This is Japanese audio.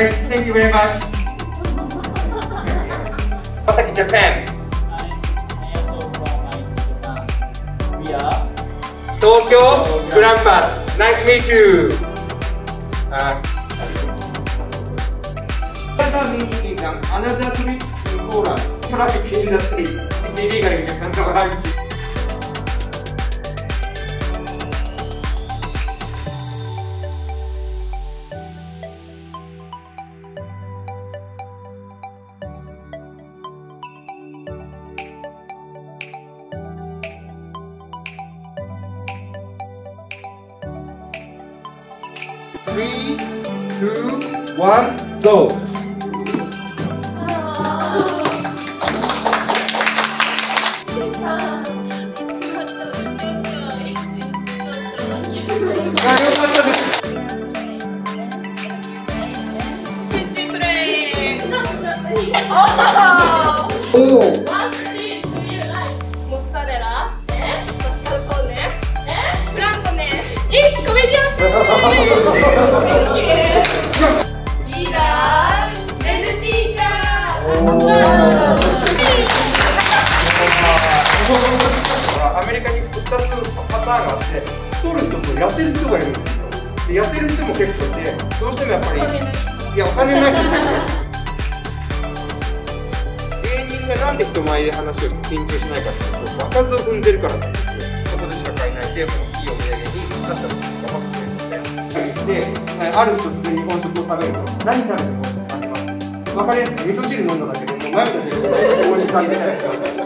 Alright, thank you very much. Osaka, Japan. We are Tokyo, Columbus. Nice to meet you. Another trip to Poland. Traffic industry. Illegal in Japan. Three, two, one, go.アメリカに2つパターンがあって、太る人と痩せる人がいるんですよ。で痩せる人も結構いて、どうしてもやっぱり、お金ないんですよね。芸人がなんで人前で話を緊張しないかっていうと、場数を踏んでるからなんですよ。そこでしか買えないで、いいお土産に出したら頑張ってくれるので、ある人って日本食を食べると、何食べても感じます。分かりやすく味噌汁飲んだだけでもう涙出るぐらい美味しく感じたりします。